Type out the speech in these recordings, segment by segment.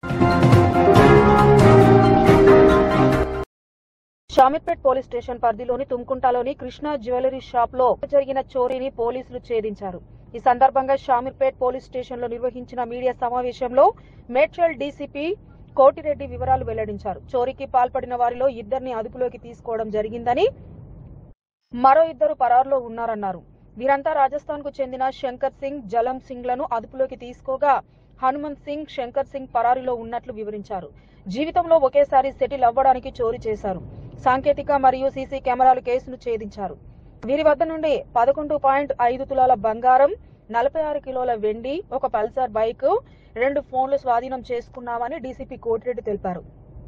Shamirpet police station పరిధిలోని తుమ్కుంటలోని Krishna jewellery shop లో జరిగిన చోరీని పోలీసులు ఛేదించారు. ఈ సందర్భంగా షామీర్పేట్ పోలీస్ స్టేషన్ లో నిర్వహించిన మీడియా సమావేశంలో మేడ్చల్ డీసీపీ కోటిరెడ్డి వివరాలు వెల్లడించారు. చోరీకి పాల్పడిన వారిలో 2 అదుపులోకి తీసుకోవడం జరిగిందని, మరో 2 పరారులో ఉన్నారన్నారు. వీరంతా రాజస్థాన్ కు చెందిన శంకర్ సింగ్, జలం సింగ్ లను అదుపులోకి తీసుకోగా హనుమంత్ సింగ్, శంకర్ సింగ్ పరారీలో ఉన్నట్లు వివరించారు. జీవితంలో ఒకేసారి సెటిల్ అవ్వడానికి చోరీ చేశారు. సాంకేతిక మరియు సీసీ కెమెరాలు కేసును ఛేదించారు. వీరి వద్ద నుండి 11.5 తులాల బంగారం, 46 కిలోల వెండి, ఒక పల్సర్ బైక్, 2 ఫోన్లు స్వాధీనం చేసుకున్నామని డీసీపీ కోటిరెడ్డి తెలిపారు.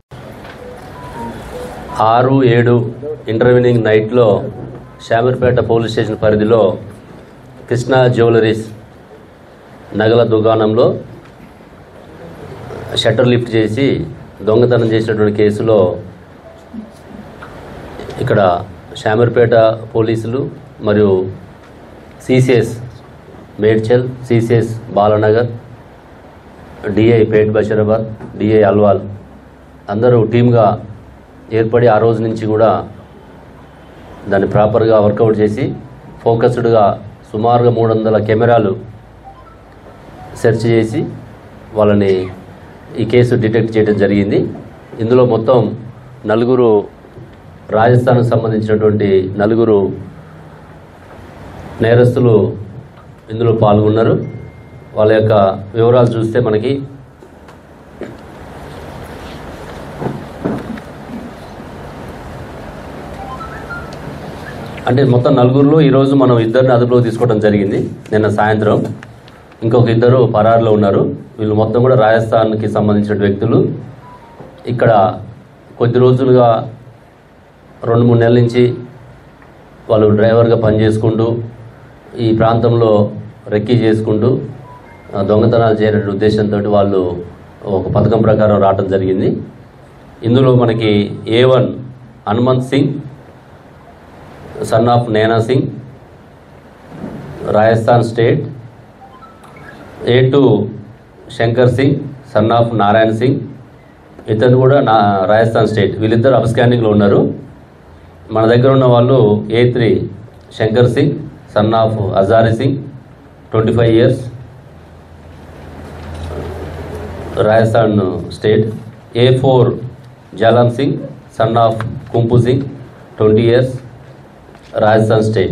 6-7 ఇంటర్వ్యూనింగ్ నైట్లో షామీర్పేట పోలీస్ స్టేషన్ పరిధిలో కృష్ణ జ్యువెలరీస్ నగల దుకాణంలో షట్టర్ లిఫ్ట్ చేసి దొంగతనం చేసినటువంటి కేసులో ఇక్కడ షామీర్పేట పోలీసులు మరియు CCS Medchal, CCS Balanagar, DI Pet Basheerabad, DI Alwal అందరూ టీమ్గా ఏర్పడి ఆ రోజు నుంచి కూడా దాన్ని ప్రాపర్గా వర్కౌట్ చేసి ఫోకస్డ్గా సుమారుగా 300 కెమెరాలు సెర్చ్ చేసి వాళ్ళని ఈ కేసు డిటెక్ట్ చేయడం జరిగింది. ఇందులో మొత్తం 4 రాజస్థాన్కు సంబంధించినటువంటి 4 నేరస్తులు ఇందులో పాల్గొన్నారు. వాళ్ళ యొక్క వివరాలు చూస్తే మనకి అంటే మొత్తం 4లో ఈరోజు మనం 2 అదుపులోకి తీసుకోవడం జరిగింది. నిన్న సాయంత్రం ఇంకొక 2 పరారులో ఉన్నారు. వీళ్ళు మొత్తం కూడా రాజస్థాన్కి సంబంధించిన వ్యక్తులు. ఇక్కడ కొద్ది రోజులుగా 2-3 నెలల నుంచి వాళ్ళు డ్రైవర్గా పనిచేసుకుంటూ ఈ ప్రాంతంలో రెక్కీ చేసుకుంటూ దొంగతనాలు చేయడం ఉద్దేశంతో వాళ్ళు ఒక పథకం ప్రకారం రావడం జరిగింది. ఇందులో మనకి A1 Hanumanth Singh son of Naina Singh, Rajasthan state, A2 Shankar Singh son of Narayana Singh, ఇతను కూడా రాజస్థాన్ స్టేట్. వీళ్ళిద్దరు అబ్స్కాండింగ్లో ఉన్నారు. మన దగ్గర ఉన్న వాళ్ళు A3 Shankar Singh son of Ajari Singh, 25 years, Rajasthan state. A4 Jalam Singh son of Kumpu Singh, 20 years, Rajasthan state.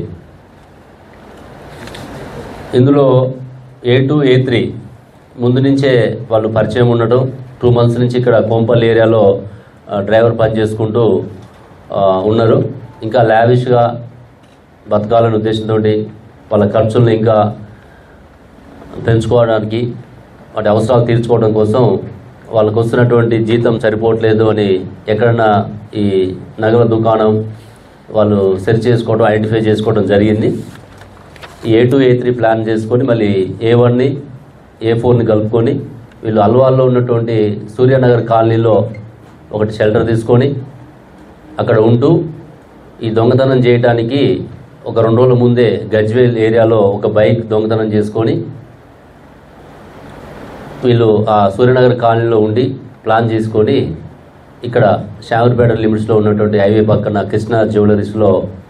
ఇందులో A2, A3 ముందు నుంచే వాళ్ళు పరిచయం ఉండటం, 2 months నుంచి ఇక్కడ కోంపల్లి ఏరియాలో డ్రైవర్ పని చేసుకుంటూ ఉన్నారు. ఇంకా లావిష్గా బతకాలనే ఉద్దేశంతో వాళ్ళ ఖర్చులను ఇంకా పెంచుకోవడానికి, వాటి అవసరాలు తీర్చుకోవడం కోసం వాళ్ళకు వస్తున్నటువంటి జీతం సరిపోవట్లేదు అని ఎక్కడన్నా ఈ నగల దుకాణం వాళ్ళు సెర్చ్ చేసుకోవడం, ఐడెంటిఫై చేసుకోవడం జరిగింది. ఈ A2, A3 ప్లాన్ చేసుకొని మళ్ళీ A1ని A4ని కలుపుకొని వీళ్ళు అల్వాల్లో ఉన్నటువంటి సూర్యనగర్ కాలనీలో ఒకటి షెల్టర్ తీసుకొని అక్కడ ఉంటూ ఈ దొంగతనం చేయడానికి ఒక 2 రోజుల ముందే గజ్వేల్ ఏరియాలో ఒక బైక్ దొంగతనం చేసుకొని వీళ్ళు ఆ సూర్యనగర్ కాలనీలో ఉండి ప్లాన్ చేసుకొని ఇక్కడ షామీర్పేట లిమిట్స్లో ఉన్నటువంటి హైవే పక్కన కృష్ణ జ్యువెలరీస్లో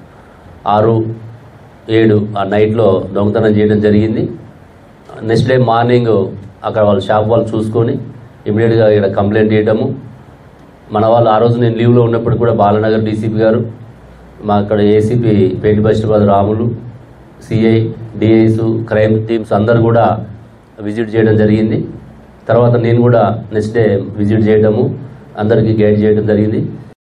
6-7 ఆ నైట్లో దొంగతనం చేయడం జరిగింది. నెక్స్ట్ డే మార్నింగ్ అక్కడ వాళ్ళ షాప్ వాళ్ళు చూసుకొని ఇమీడియట్గా ఇక్కడ కంప్లైంట్ చేయడము. మన వాళ్ళు ఆ రోజు నేను లీవ్లో ఉన్నప్పుడు కూడా బాలానగర్ డీసీపీ గారు, మా అక్కడ ACP Peti Basheerabad Ramulu, CI, DIs, crime teams అందరు కూడా విజిట్ చేయడం జరిగింది. తర్వాత నేను కూడా నెక్స్ట్ డే విజిట్ చేయడము, అందరికీ గైడ్ చేయడం జరిగింది.